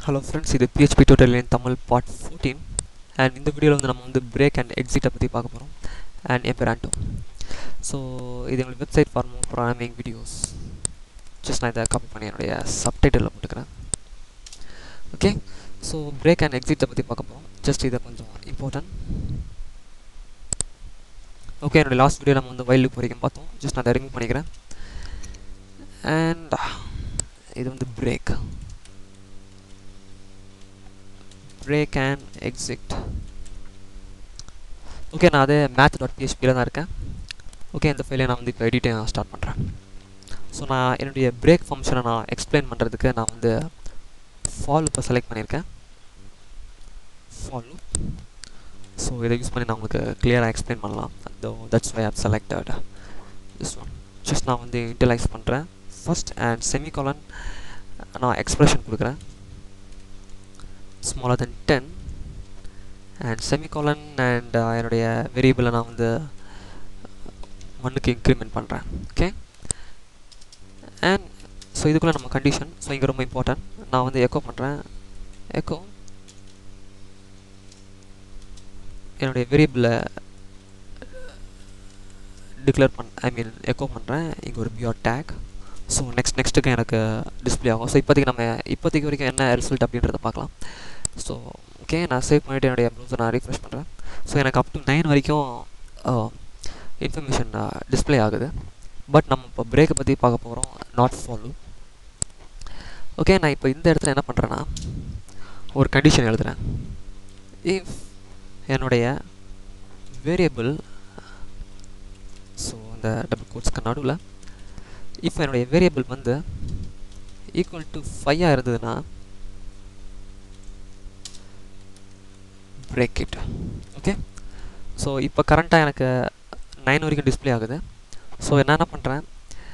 Hello friends, இது PHP tutorial in Tamil part 14 and இந்த வீடியோல வந்து நம்ம வந்து break and exit பத்தி பார்க்க போறோம் and என் பேர் Anto. So இது என்னோட website for more programming videos. Just நான் இதை காப்பி பண்ணி என்னுடைய சப்டைட்டிலில் போட்டுக்கிறேன். Okay, so break and exit பற்றி பார்க்க போகிறோம். ஜஸ்ட் இதை கொஞ்சம் இம்பார்ட்டன்ட். ஓகே, என்னோட லாஸ்ட் வீடியோ நம்ம வந்து while loop வரைக்கும் பார்த்தோம். ஜஸ்ட் நான் அதை ரிமூவ் பண்ணிக்கிறேன். அண்ட் இது வந்து break and exit. ஓகே, நான் அதே math.phpல தான் இருக்கேன். ஓகே, இந்த ஃபைலை நான் வந்து இப்போ எடிட்டை ஸ்டார்ட் பண்ணுறேன். ஸோ நான் என்னுடைய பிரேக் ஃபங்க்ஷனை நான் எக்ஸ்பிளைன் பண்ணுறதுக்கு நான் வந்து ஃபால் இப்போ செலக்ட் பண்ணியிருக்கேன். For loop. ஸோ இதை யூஸ் பண்ணி நான் உங்களுக்கு கிளியராக எக்ஸ்பிளைன் பண்ணலாம். That's why I have selected this one. Just நான் வந்து இன்டர்லைஸ் பண்ணுறேன். ஃபர்ஸ்ட் அண்ட் செமிகாலன் நான் எக்ஸ்பிரஷன் கொடுக்குறேன். smaller than 10 and semicolon and என்னுடைய வேரியபிளை நான் வந்து 1க்கு இன்க்ரிமெண்ட் பண்ணுறேன். ஓகே, அண்ட் ஸோ இதுக்குள்ளே நம்ம கண்டிஷன். ஸோ இங்கே ரொம்ப இம்பார்ட்டன்ட். நான் வந்து எக்கோ பண்ணுறேன். எக்கோ என்னுடைய வேரியபிளை டிக்ளேர் எக்கோ பண்ணுறேன். இங்கே ஒரு பியூர் டேக். ஸோ நெக்ஸ்ட்டுக்கு எனக்கு டிஸ்பிளே ஆகும். ஸோ இப்போதைக்கு வரைக்கும் என்ன ரிசல்ட் அப்படின்றத பார்க்கலாம். ஸோ ஓகே, நான் சேவ் பண்ணிவிட்டு என்னுடைய ப்ரௌசர் நான் ரீஃப்ரெஷ் பண்ணுறேன். ஸோ எனக்கு அப் டு 9 வரைக்கும் இன்ஃபர்மேஷன் டிஸ்பிளே ஆகுது. பட் நம்ம இப்போ பிரேக்கை பற்றி பார்க்க போகிறோம், நாட் ஃபாலோ. ஓகே, நான் இப்போ இந்த இடத்துல என்ன பண்ணுறேன்னா ஒரு கண்டிஷன் எழுதுகிறேன். இஃப் என்னுடைய வேரியபிள், ஸோ அந்த டபுள் கோட்ஸ்க்கு நடுவில் இப்போ என்னுடைய வேரியபிள் வந்து ஈக்குவல் டு 5 இருந்ததுன்னா break it. ஓகே, ஸோ இப்போ கரண்ட்டாக எனக்கு 9 வரைக்கும் டிஸ்பிளே ஆகுது. ஸோ என்ன பண்ணுறேன்,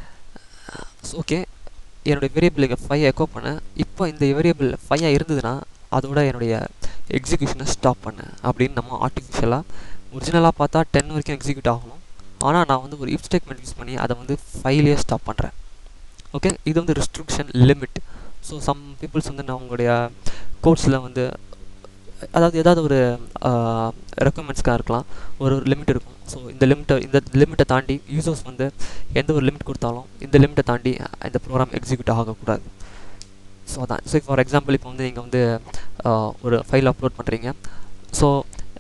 ஓகே என்னுடைய வேரியபிளுக்கு 5 எக்கோ பண்ணேன். இப்போ இந்த வேரியபிள் 5 இருந்ததுன்னா அதோட என்னுடைய எக்ஸிக்யூஷனை ஸ்டாப் பண்ணேன் அப்படின்னு நம்ம ஆர்டிஃபிஷியலாக ஒரிஜினலாக பார்த்தா 10 வரைக்கும் எக்ஸிக்யூட் ஆகணும். ஆனால் நான் வந்து ஒரு இஃப் ஸ்டேட்மெண்ட் யூஸ் பண்ணி அதை வந்து 5லேயே ஸ்டாப் பண்ணுறேன். ஓகே, இது வந்து restriction limit. So some peoples வந்து நான் உங்களுடைய கோட்ஸில் வந்து அதாவது ஏதாவது ஒரு ரெக்குவயர்மெண்ட்ஸ்க்காக இருக்கலாம், ஒரு லிமிட் இருக்கும். ஸோ இந்த லிமிட்டை தாண்டி யூசர்ஸ் வந்து எந்த ஒரு லிமிட் கொடுத்தாலும் இந்த லிமிட்டை தாண்டி இந்த ப்ரோக்ராம் எக்ஸிக்யூட் ஆகக்கூடாது. ஸோ அதான். ஸோ ஃபார் எக்ஸாம்பிள் இப்போ வந்து நீங்கள் வந்து ஒரு ஃபைல் அப்லோட் பண்ணுறீங்க. ஸோ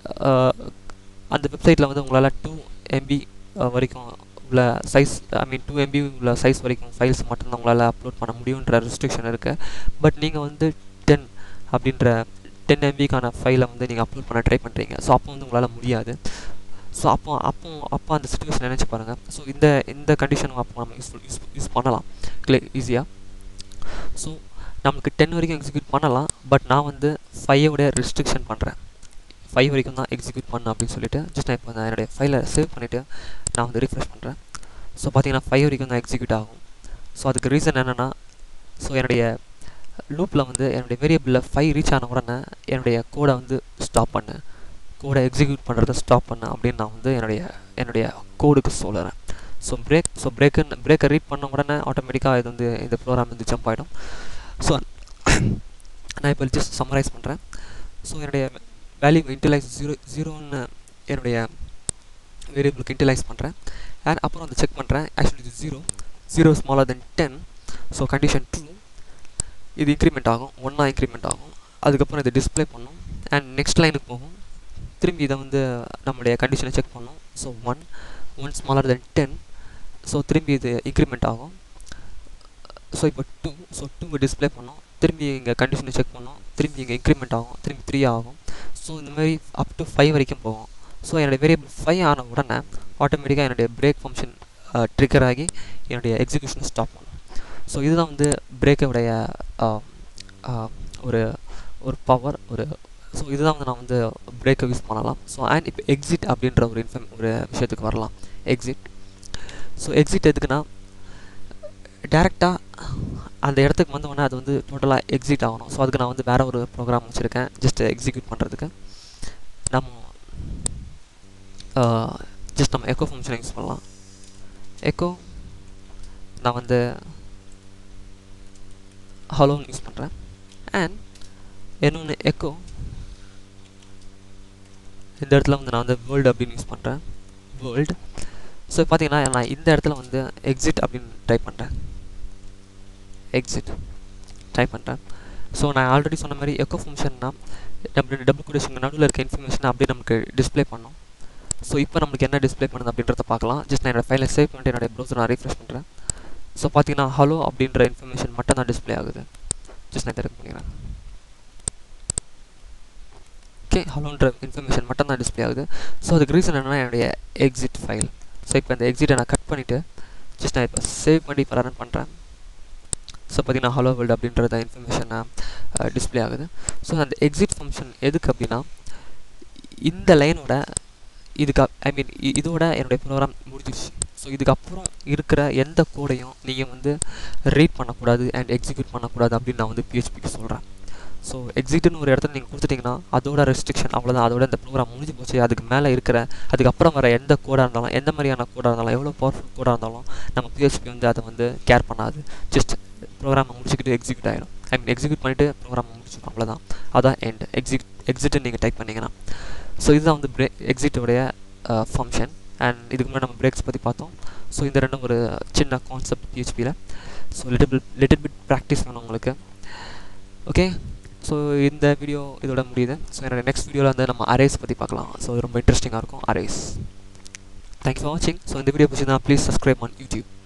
அந்த வெப்சைட்டில் வந்து உங்களால் 2 MB வரைக்கும் உள்ள சைஸ், 2 MB உள்ள சைஸ் வரைக்கும் ஃபைல்ஸ் மட்டும்தான் உங்களால் அப்லோட் பண்ண முடியுன்ற ரெஸ்ட்ரிக்ஷன் இருக்குது. பட் நீங்கள் வந்து 10 அப்படின்ற 10 MBக்கான ஃபைலை வந்து நீங்கள் அப்லோட் பண்ண ட்ரை பண்ணுறீங்க. ஸோ அப்போ வந்து உங்களால் முடியாது. ஸோ அப்போ அந்த சுச்சுவேஷன் நினச்சி பாருங்கள். ஸோ இந்த கண்டிஷன் அப்போ நம்ம யூஸ் பண்ணலாம் ஈஸியாக. ஸோ நமக்கு 10 வரைக்கும் எக்ஸிக்யூட் பண்ணலாம். பட் நான் வந்து 5 ரெஸ்ட்ரிக்ஷன் பண்ணுறேன். 5 வரைக்கும் தான் எக்ஸிக்யூட் பண்ணணும் அப்படின்னு சொல்லிட்டு ஜஸ்ட் நான் இப்போ நான் என்னுடைய ஃபைலை சேவ் பண்ணிவிட்டு நான் வந்து ரீஃப்ரெஷ் பண்ணுறேன். ஸோ பார்த்தீங்கன்னா 5 வரைக்கும் தான் எக்ஸிக்யூட் ஆகும். ஸோ அதுக்கு ரீசன் என்னென்னா, ஸோ என்னுடைய லூப்பில் வந்து என்னுடைய வேரியபிளில் 5 ரீச் ஆன உடனே என்னுடைய கோடை வந்து ஸ்டாப் பண்ணு, கோடை எக்ஸிக்யூட் பண்ணுறதை ஸ்டாப் பண்ணு அப்படின்னு நான் வந்து என்னுடைய கோடுக்கு சொல்லுறேன். ஸோ பிரேக்கை ரீட் பண்ண உடனே ஆட்டோமேட்டிக்காக இது வந்து இந்த ப்ரோக்ராம் வந்து ஜம்ப் ஆகிடும். ஸோ நான் இப்போ ஜஸ்ட் சம்மரைஸ் பண்ணுறேன். ஸோ என்னுடைய வேல்யூ இன்டர்லைஸ் 0ன்னு என்னுடைய வேரியபிளுக்கு இன்டர்லைஸ் பண்ணுறேன். அண்ட் அப்புறம் வந்து செக் பண்ணுறேன். ஆக்சுவலி இது 0 ஸ்மாலர் தென் 10. ஸோ கண்டிஷன் 2 இது இன்க்ரிமெண்ட் ஆகும், 1 இன்க்ரிமெண்ட் ஆகும். அதுக்கப்புறம் இதை டிஸ்பிளே பண்ணும் அண்ட் நெக்ஸ்ட் லைனுக்கு போகும். திரும்பி இதை வந்து நம்மளுடைய கண்டிஷனை செக் பண்ணும். So 1 smaller than 10. ஸோ திரும்பி இது இன்க்ரிமெண்ட் ஆகும். ஸோ இப்போ 2, ஸோ 2 டிஸ்பிளே பண்ணும். திரும்பி இங்கே கண்டிஷனை செக் பண்ணும். திரும்பி இங்கே இன்க்ரிமெண்ட் ஆகும். திரும்பி 3 ஆகும். ஸோ இந்த மாதிரி அப் டு 5 வரைக்கும் போகும். ஸோ என்னுடைய வேரியபிள் 5 ஆன உடனே ஆட்டோமேட்டிக்காக என்னுடைய பிரேக் ஃபங்க்ஷன் ட்ரிகர் ஆகி என்னுடைய எக்ஸிக்யூஷனை ஸ்டாப் பண்ணும். ஸோ இதுதான் வந்து பிரேக்கோடைய ஒரு பவர். ஸோ இதுதான் வந்து நான் வந்து பிரேக்கை யூஸ் பண்ணலாம். ஸோ அண்ட் இப்போ எக்ஸிட் அப்படின்ற ஒரு விஷயத்துக்கு வரலாம். ஸோ எக்ஸிட் எதுக்குன்னா, டேரெக்டாக அந்த இடத்துக்கு வந்தோடனே அது வந்து டோட்டலாக எக்ஸிட் ஆகணும். ஸோ அதுக்கு நான் வந்து வேறு ஒரு ப்ரோக்ராம் வச்சுருக்கேன் ஜஸ்ட் எக்ஸிக்யூட் பண்ணுறதுக்கு. நம்ம எக்கோ ஃபங்க்ஷனை யூஸ் பண்ணலாம். எக்கோ நான் வந்து ஹலோன்னு யூஸ் பண்ணுறேன். அண்ட் இன்னொன்று எக்கோ, இந்த இடத்துல வந்து நான் வந்து வேர்ல்டு அப்படின்னு யூஸ் பண்ணுறேன், வேர்ல்டு. ஸோ பார்த்தீங்கன்னா நான் இந்த இடத்துல வந்து எக்ஸிட் அப்படின்னு டைப் பண்ணுறேன், எக்ஸிட் டைப் பண்ணுறேன். ஸோ நான் ஆல்ரெடி சொன்ன மாதிரி எக்கோ ஃபங்க்ஷன்னா நம்ம டபுள் கொட்டேஷன் நடுவில் இருக்க இன்ஃபர்மேஷனை அப்படியே நமக்கு டிஸ்பிளே பண்ணோம். ஸோ இப்போ நம்மளுக்கு என்ன டிஸ்பிளே பண்ணுது அப்படின்றத பார்க்கலாம். ஜஸ்ட் நான் என்னோடய ஃபைலை சேவ் பண்ணிட்டு என்னுடைய ப்ரௌசர் நான் ரீஃப்ரெஷ் பண்ணுறேன். ஸோ பார்த்தீங்கன்னா ஹலோ அப்படின்ற இன்ஃபர்மேஷன் மட்டும் தான் டிஸ்பிளே ஆகுது. ஜஸ்ட் நான் இதை பண்ணிக்கிறேன். ஓகே, ஹலோன்ற இன்ஃபர்மேஷன் மட்டும் தான் டிஸ்பிளே ஆகுது. ஸோ அதுக்கு ரீசன் என்னென்னா என்னுடைய எக்ஸிட் ஃபைல். ஸோ இப்போ அந்த எக்ஸிட்டை நான் கட் பண்ணிவிட்டு ஜஸ்ட் நான் இப்போ சேவ் பண்ணி இப்போ ரன் பண்ணுறேன். ஸோ பார்த்தீங்கன்னா ஹலோ வேர்ல்டு அப்படின்றத இன்ஃபர்மேஷன் டிஸ்பிளே ஆகுது. ஸோ அந்த எக்ஸிட் ஃபங்க்ஷன் எதுக்கு அப்படின்னா இந்த லைனோட இதுக்கு ஐ மீன் இதோட என்னுடைய ப்ரோக்ராம் முடிஞ்சிடுச்சு. ஸோ இதுக்கப்புறம் இருக்கிற எந்த கோடையும் நீங்கள் வந்து ரீட் பண்ணக்கூடாது அண்ட் எக்ஸிக்யூட் பண்ணக்கூடாது அப்படின்னு நான் வந்து பிஹெச்பிக்கு சொல்கிறேன். ஸோ எக்ஸிட்னு ஒரு இடத்துல நீங்கள் கொடுத்துட்டிங்கன்னா அதோட ரெஸ்ட்ரிக்ஷன் அவ்வளோதான், அதோட இந்த ப்ரோக்ராம் முடிஞ்சு போச்சு. அதுக்கு மேலே இருக்கிற அதுக்கப்புறம் வர எந்த கோடாக இருந்தாலும், எந்த மாதிரியான கோடாக இருந்தாலும், எவ்வளோ பவர்ஃபுல் கோடாக இருந்தாலும் நம்ம பிஹெச்பி வந்து அதை வந்து கேர் பண்ணாது. ஜஸ்ட் ப்ரோக்ராமை முடிச்சுக்கிட்டு எக்ஸிக்யூட் ஆகிடும். ஐ மீன் எக்ஸிக்யூட் பண்ணிவிட்டு ப்ரோக்ராமை முடிச்சுக்கும், அவ்வளோதான். அதான் எண்ட். எக்ஸிட்னு நீங்கள் டைப் பண்ணிங்கன்னா ஸோ இதுதான் வந்து எக்ஸிட்டோடைய ஃபங்க்ஷன். அண்ட் இதுக்கு முன்னாடி நம்ம பிரேக்ஸ் பற்றி பார்த்தோம். ஸோ இந்த ரெண்டும் ஒரு சின்ன கான்செப்ட் பிஹெச்பியில். ஸோ லிட்டில் பிட் ப்ராக்டிஸ் வேணும் உங்களுக்கு. ஓகே, ஸோ இந்த வீடியோ இதோட முடியுது. ஸோ என்னோட நெக்ஸ்ட் வீடியோவில் வந்து நம்ம அரேஸ் பற்றி பார்க்கலாம். ஸோ ரொம்ப இன்ட்ரெஸ்டிங்காக இருக்கும் அரேஸ். தேங்க்ஸ் ஃபார் வாட்சிங். ஸோ இந்த வீடியோ பிடிச்சிருந்தா ப்ளீஸ் சப்ஸ்கிரைப் ஆன் யூடியூப்.